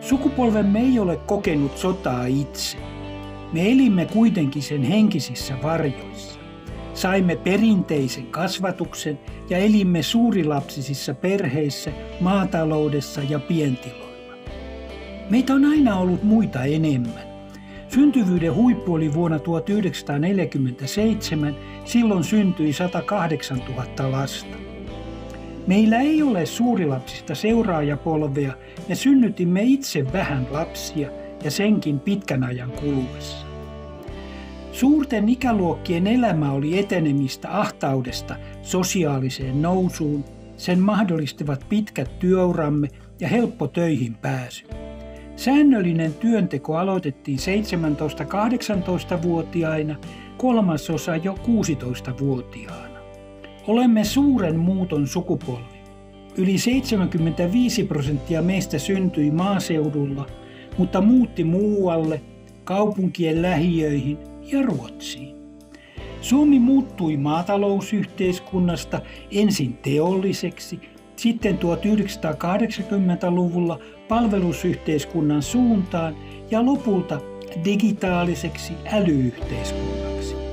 Sukupolvemme ei ole kokenut sotaa itse. Me elimme kuitenkin sen henkisissä varjoissa. Saimme perinteisen kasvatuksen ja elimme suurilapsisissa perheissä, maataloudessa ja pientiloilla. Meitä on aina ollut muita enemmän. Syntyvyyden huippu oli vuonna 1947, silloin syntyi 108 000 lasta. Meillä ei ole suurilapsista seuraajapolvea, me synnytimme itse vähän lapsia ja senkin pitkän ajan kuluessa. Suurten ikäluokkien elämä oli etenemistä ahtaudesta sosiaaliseen nousuun, sen mahdollistivat pitkät työuramme ja helppo töihin pääsy. Säännöllinen työnteko aloitettiin 17-18-vuotiaina, kolmasosa jo 16-vuotiaana. Olemme suuren muuton sukupolvi. Yli 75% meistä syntyi maaseudulla, mutta muutti muualle, kaupunkien lähiöihin ja Ruotsiin. Suomi muuttui maatalousyhteiskunnasta ensin teolliseksi, sitten 1980-luvulla palvelusyhteiskunnan suuntaan ja lopulta digitaaliseksi älyyhteiskunnaksi.